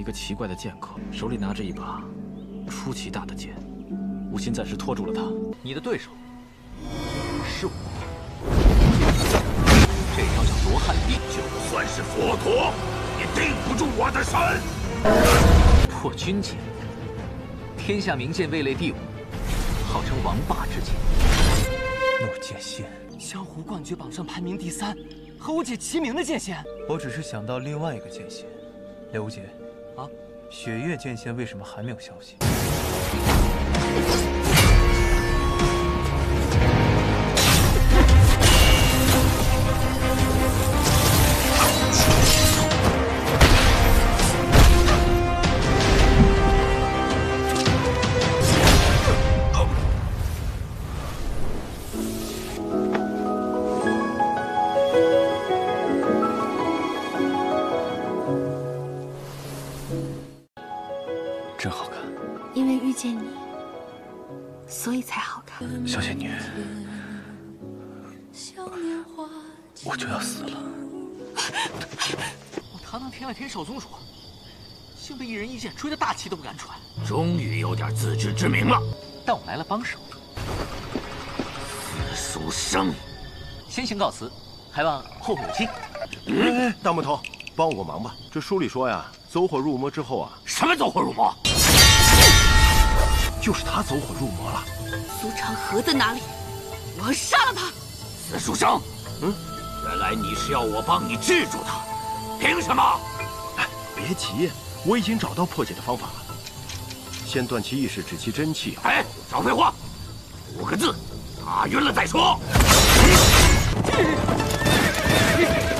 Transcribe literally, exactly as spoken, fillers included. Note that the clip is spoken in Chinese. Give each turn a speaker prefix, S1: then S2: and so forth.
S1: 个奇怪的剑客，手里拿着一把出奇大的剑。吴昕暂时拖住了他。
S2: 你的对手是我。这招叫罗汉定，
S3: 就算是佛陀，也定不住我的神。
S2: 破军剑，天下名剑位列第五，号称王霸之剑。
S4: 怒剑仙，
S5: 江湖冠军榜上排名第三，和我姐齐名的剑仙。
S4: 我只是想到另外一个剑仙，刘无节。啊，雪月剑仙为什么还没有消息？
S1: 真好看，
S6: 因为遇见你，所以才好看。
S1: 小仙女，我就要死了。
S2: 我堂堂天外天少宗主，竟被一人一剑吹得大气都不敢喘。
S3: 终于有点自知之明了。
S2: 但我来了帮手。
S3: 死书生，
S2: 先行告辞，还望后会有期。
S7: 哎，大木头，帮我个忙吧。这书里说呀，走火入魔之后啊，
S3: 什么走火入魔？
S7: 就是他走火入魔了。
S6: 苏长河在哪里？我要杀了他！
S3: 死书生，嗯，原来你是要我帮你制住他，凭什么？
S7: 哎，别急，我已经找到破解的方法了。先断其意识，止其真气。
S3: 哎，少废话，五个字，打晕了再说。